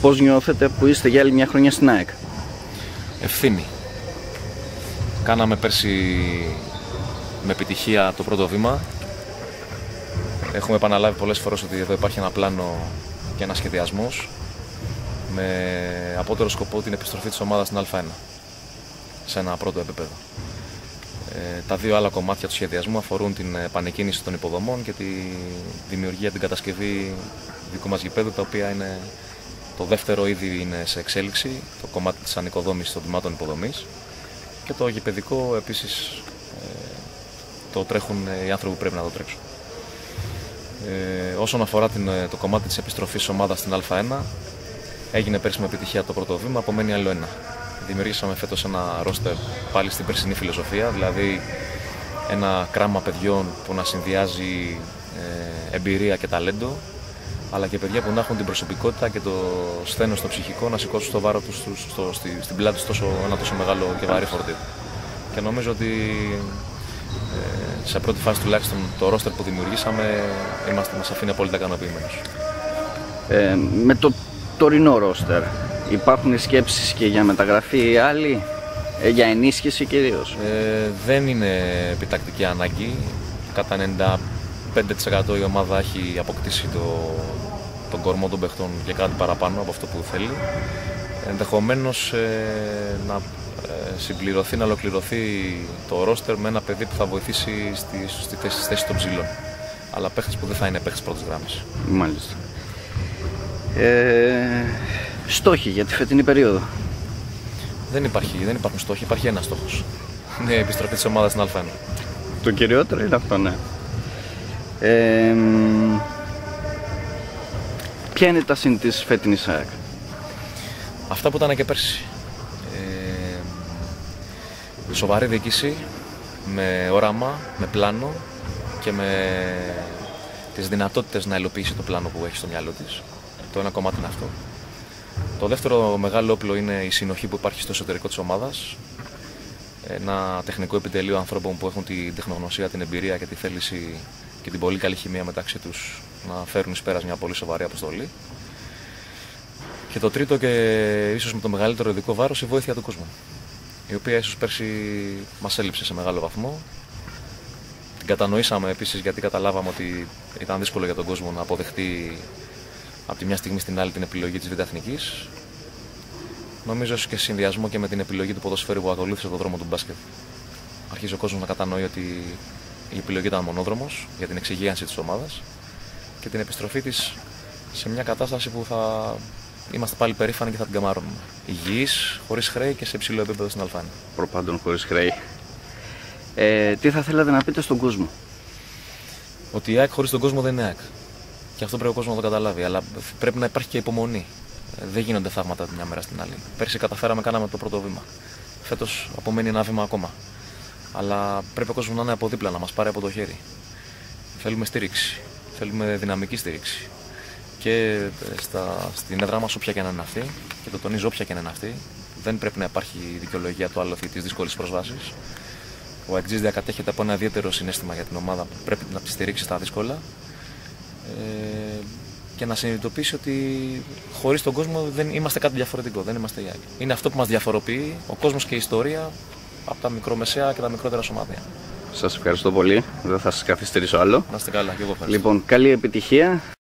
Πώς νιώθετε που είστε για άλλη μια χρονιά στην ΑΕΚ? Ευθύνη. Κάναμε πέρσι με επιτυχία το πρώτο βήμα. Έχουμε επαναλάβει πολλές φορές ότι εδώ υπάρχει ένα πλάνο και ένα σχεδιασμός με απότερο σκοπό την επιστροφή της ομάδας στην Α1 σε ένα πρώτο επίπεδο. Τα δύο άλλα κομμάτια του σχεδιασμού αφορούν την επανεκκίνηση των υποδομών και τη δημιουργία, την κατασκευή δικού μας γηπέδου, τα οποία είναι το δεύτερο ήδη είναι σε εξέλιξη, το κομμάτι της ανοικοδόμησης των τμήματων υποδομής, και το γηπεδικό επίσης το τρέχουν οι άνθρωποι που πρέπει να το τρέξουν. Όσον αφορά το κομμάτι της επιστροφής της ομάδας στην Α1, έγινε πέρσι με επιτυχία το πρώτο βήμα, απομένει άλλο ένα. Δημιουργήσαμε φέτος ένα ρόστερ πάλι στην περσινή φιλοσοφία, δηλαδή ένα κράμα παιδιών που να συνδυάζει εμπειρία και ταλέντο, αλλά και παιδιά που να έχουν την προσωπικότητα και το σθένος στο ψυχικό να σηκώσουν στο βάρο τους στην πλάτη τους ένα τόσο μεγάλο και βαρύ φορτίο. Και νομίζω ότι σε πρώτη φάση τουλάχιστον το ρόστερ που δημιουργήσαμε μας αφήνει απόλυτα ικανοποιημένους. Με το τωρινό ρόστερ υπάρχουν σκέψεις και για μεταγραφή άλλη, για ενίσχυση κυρίως? Δεν είναι επιτακτική ανάγκη. Κατά 95% η ομάδα έχει αποκτήσει τον κορμό των παιχτών και κάτι παραπάνω από αυτό που θέλει. Ενδεχομένως να συμπληρωθεί, να ολοκληρωθεί το ρόστερ με ένα παιδί που θα βοηθήσει στις θέσεις των ψηλών. Αλλά παίχτες που δεν θα είναι παίχτες πρώτης γράμμης. Μάλιστα. Στόχοι για τη φετινή περίοδο? Δεν υπάρχουν στόχοι, υπάρχει ένας στόχος. Είναι η επιστροφή της ομάδας στην Α1. Το κυριότερο είναι αυτό, ναι. Ποια είναι τα συν της φετινής ΑΕΚ? Αυτά που ήταν και πέρσι. Σοβαρή διοίκηση, με όραμα, με πλάνο και με τις δυνατότητες να υλοποιήσει το πλάνο που έχει στο μυαλό της. Το ένα κομμάτι είναι αυτό. Το δεύτερο μεγάλο όπλο είναι η συνοχή που υπάρχει στο εσωτερικό της ομάδας. Ένα τεχνικό επιτελείο ανθρώπων που έχουν την τεχνογνωσία, την εμπειρία και τη θέληση και την πολύ καλή χημεία μεταξύ τους να φέρουν εις πέρας μια πολύ σοβαρή αποστολή. Και το τρίτο και ίσως με το μεγαλύτερο ειδικό βάρος, η βοήθεια του κόσμου, η οποία ίσως πέρσι μας έλειψε σε μεγάλο βαθμό. Την κατανοήσαμε επίσης γιατί καταλάβαμε ότι ήταν δύσκολο για τον κόσμο να αποδεχτεί από τη μια στιγμή στην άλλη την επιλογή της Β' Εθνικής. Νομίζω και σε συνδυασμό και με την επιλογή του ποδοσφαίρου που ακολούθησε τον δρόμο του μπάσκετ, αρχίζει ο κόσμος να κατανοεί ότι η επιλογή ήταν μονόδρομος για την εξυγίανση της ομάδας και την επιστροφή της σε μια κατάσταση που θα είμαστε πάλι περήφανοι και θα την καμάρωνουμε. Υγιείς, χωρίς χρέη και σε υψηλό επίπεδο στην Α1. Προπάντων χωρίς χρέη. Τι θα θέλατε να πείτε στον κόσμο? Ότι η ΑΕΚ χωρίς τον κόσμο δεν είναι ΑΕΚ. Και αυτό πρέπει ο κόσμος να το καταλάβει. Αλλά πρέπει να υπάρχει και υπομονή. Δεν γίνονται θαύματα τη μια μέρα στην άλλη. Πέρσι καταφέραμε, κάναμε το πρώτο βήμα. Φέτος απομένει ένα βήμα ακόμα. Αλλά πρέπει ο κόσμος να είναι από δίπλα, να μας πάρει από το χέρι. Θέλουμε στήριξη. Θέλουμε δυναμική στήριξη. Και στην έδρα μας, όποια και να είναι αυτή, και το τονίζω, όποια και να είναι αυτή, δεν πρέπει να υπάρχει δικαιολογία του άλοθη της δύσκολης προσβάσης. Ο ΑΕΚΤΖΙΣ διακατέχεται από ένα ιδιαίτερο συναίσθημα για την ομάδα που πρέπει να τη στηρίξει στα δύσκολα και να συνειδητοποιήσει ότι χωρίς τον κόσμο δεν είμαστε κάτι διαφορετικό, δεν είμαστε η ΑΕΚ. Είναι αυτό που μας διαφοροποιεί, ο κόσμος και η ιστορία, από τα μικρομεσαία και τα μικρότερα σωμάτια. Σας ευχαριστώ πολύ, δεν θα σας καθυστερήσω άλλο. Να είστε καλά, και εγώ ευχαριστώ. Λοιπόν, καλή επιτυχία.